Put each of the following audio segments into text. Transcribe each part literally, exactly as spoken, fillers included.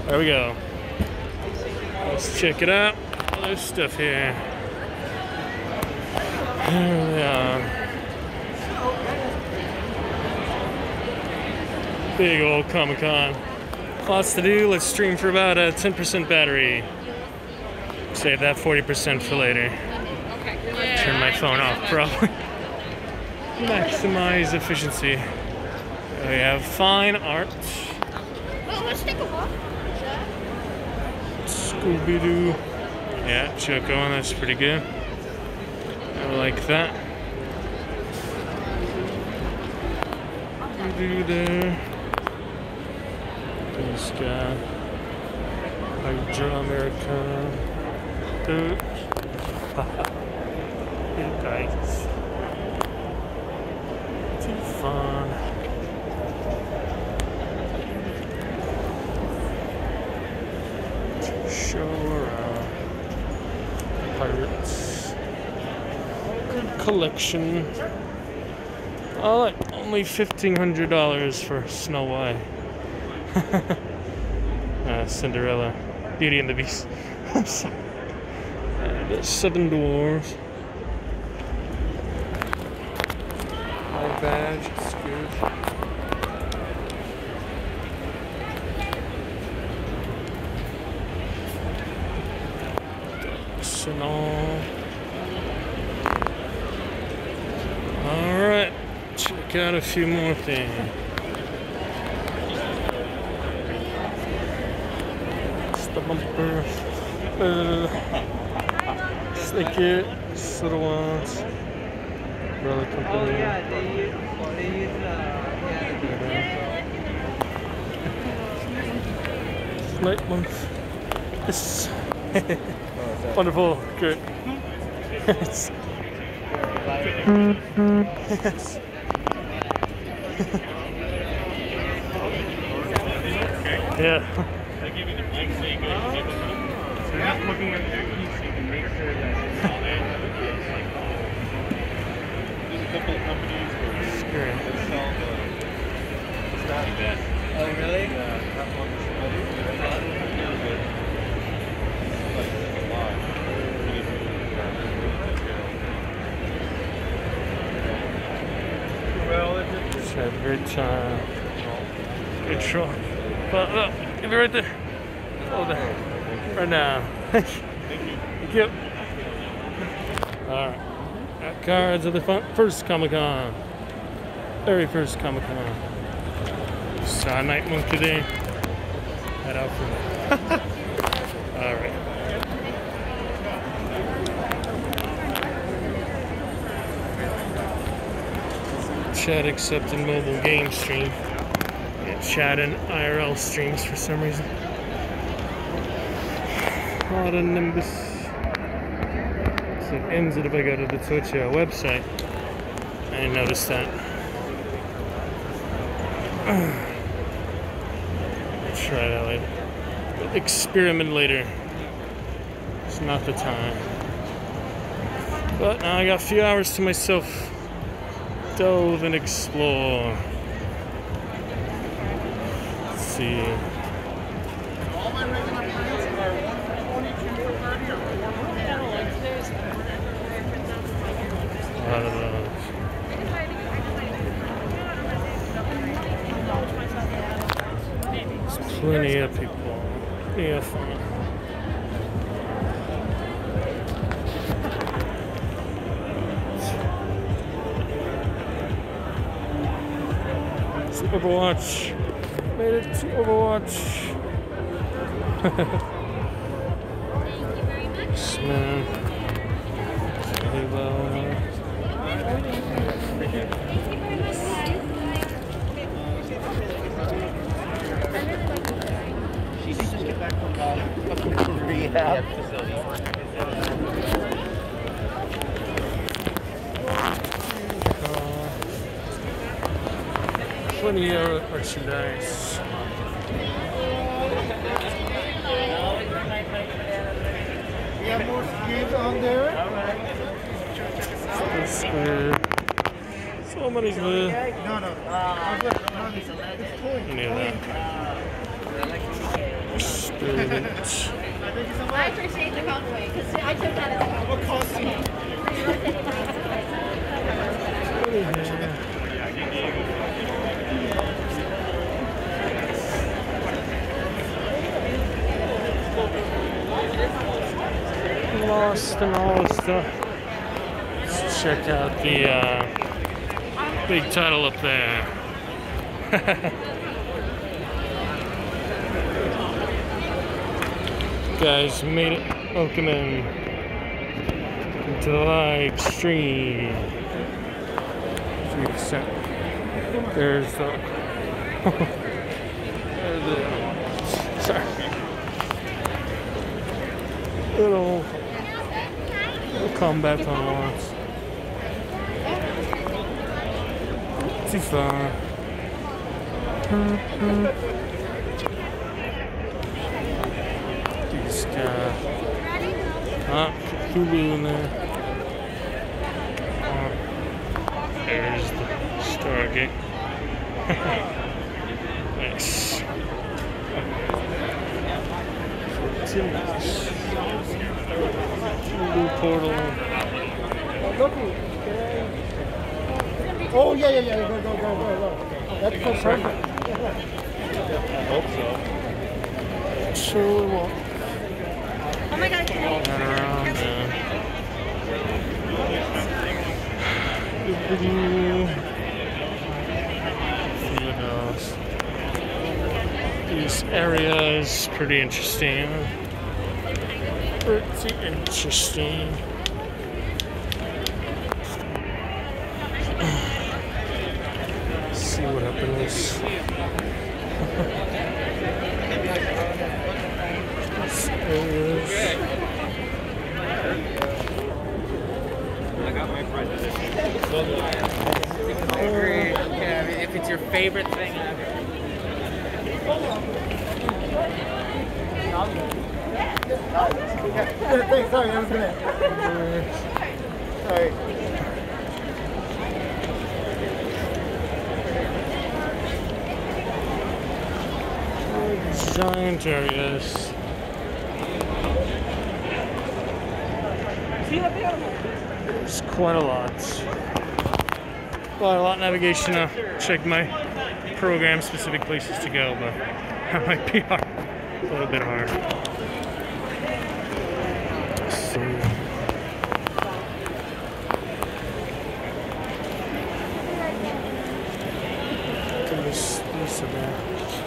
There we go. Let's check it out. There's stuff here. Here we are. Big old Comic-Con. Lots to do. Let's stream for about a ten percent battery. Save that forty percent for later. Turn my phone off, probably. Maximize efficiency. We have fine art. Well, let's take a walk. Scooby-Doo. Yeah, Choco, that's pretty good. I like that. Scooby-Doo there. This guy. Hydra America. Dude. You guys. Too fun. Show around. Pirates. Good collection. Oh, like only fifteen hundred dollars for Snow White. uh, Cinderella. Beauty and the Beast. I'm sorry. Uh, the Seven Dwarfs. My badge. It's good. And all. All right, check out a few more things. It's the bumper. Uh, Snake It, little ones. Umbrella Company. Oh yeah, they use, they use uh, yeah. Night month. This. Wonderful, good. Yes. Yes. Yeah. I give you the blank so you go to get them. So you're just looking at their keys so you can make sure that all their there's a couple of companies where they sell the stuff that. Oh really? Yeah, that one is really good. Like a lot. Well, Just had a great time. Good show. But look, give it right there. Hold there. Right now. Thank you. Alright. Got cards of the fun first Comic-Con. Very first Comic-Con. Saw Night Monk today. Head out from there. Alright. Chat accepted mobile game stream. Yeah, chat and I R L streams for some reason. Not a Nimbus. So it ends it if I go to the Twitch uh, website. I didn't notice that. I'll try that later. Experiment later. It's not the time. But now I got a few hours to myself. Dove and explore. Let's see. All my regular plans are one twenty-two for thirty or four A lot of those. There's plenty of people. Plenty of fun. Overwatch. Made it to Overwatch. Man. Really well. She did just get back from uh, rehab facility. Plenty of merchandise. We have more skis on there. This good. So many good. No, no. Uh, it's cool. Any of that. Brilliant. I appreciate the compliment because I took that as a compliment. Lost and all this stuff. Let's check out the uh, big title up there. Guys, made it. Welcome in to the live stream. three percent. There's the. There's the. Sorry. It'll, it'll come back on once. Too far. This guy. Ah, Hulu in there. Oh, there's the Stargate. Nice. Hulu portal. Oh, yeah, yeah, yeah. Go, go, go, go, go. That's so perfect. I hope so. Sure we won't. Oh my god, can Run around there. This area is pretty interesting. Pretty interesting. Let's see what happens. This is I agree. Yeah, I mean, if it's your favorite thing ever. Yeah, thanks, sorry, I was gonna. Sorry. giant areas. There's quite a lot. Quite a lot of navigation to check my program specific places to go, but that might be hard. A little bit hard. So, this, this there.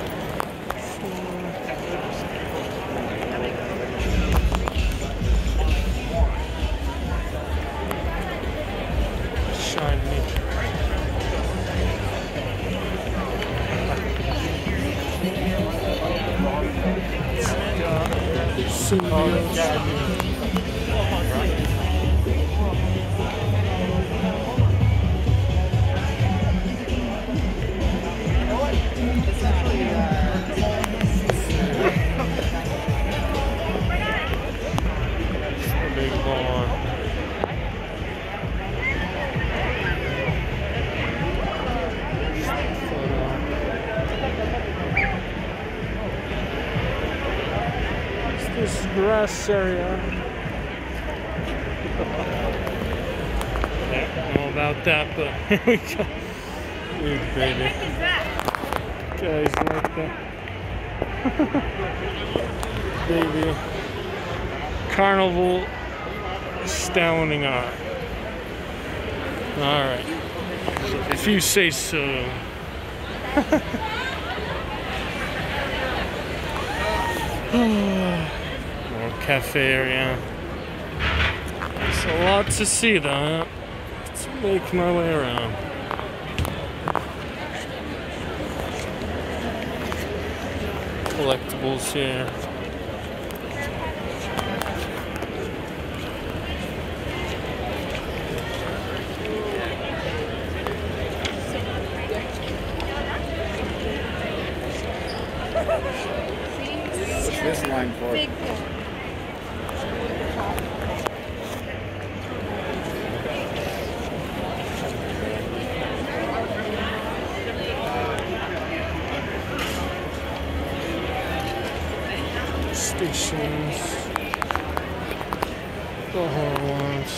This grass area. I don't know about that, but here we go. Big baby. Guys like that. Baby. Carnival astounding art. Alright. If you say so. Cafe area. There's a lot to see though. Let's make my way around. Collectibles here. What's this line for? Big stations. The horror ones.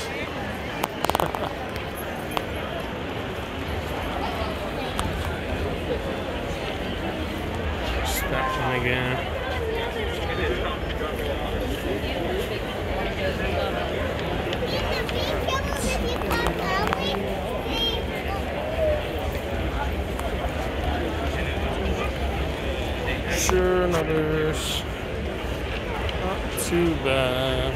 Just that one again. Sure, another's not too bad.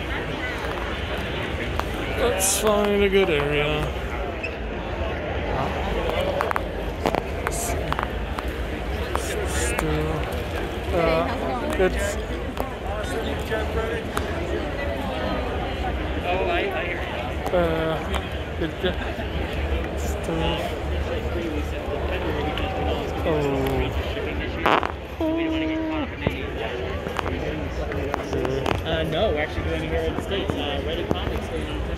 Let's find a good area. Still, uh, it's Oh, I, I hear you. uh, it still. Oh. Uh, no, we're actually going here in the States. Uh, Reddit Comics going in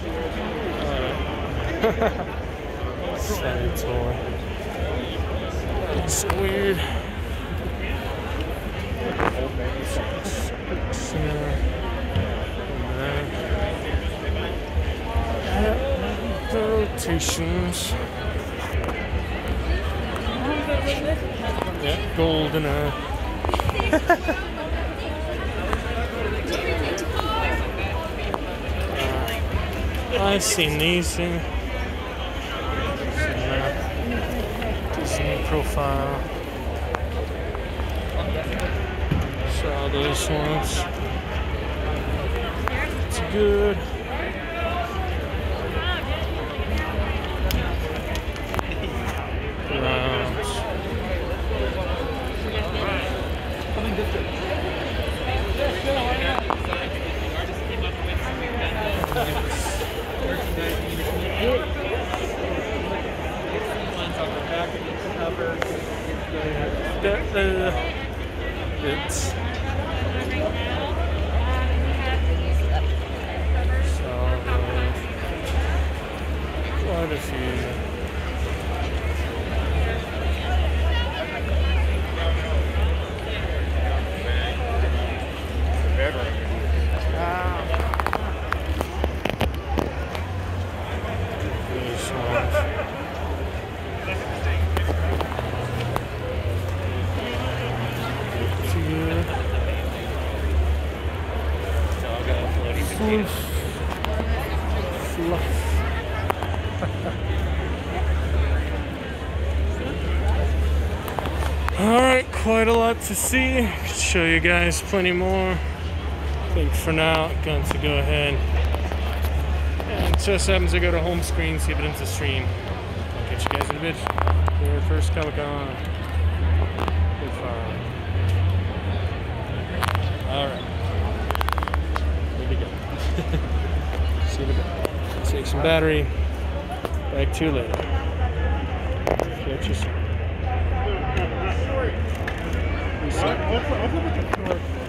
February. Side tour. That's weird. The rotations. Yeah, golden eye. I've seen these in Disney profile. Saw those ones. It's good. Rounds. That, uh, it's so uh, quite a few. These ones. Fluff. Fluff. Alright, quite a lot to see. Could show you guys plenty more. I think for now, I'm going to go ahead and just happens to go to home screen, see if it ends the stream. I'll catch you guys in a bit. Your first Comic Con. Good fun. Alright. Here we go. See you in a bit. Take some battery. Back to you later. Catch you soon. I'll flip it.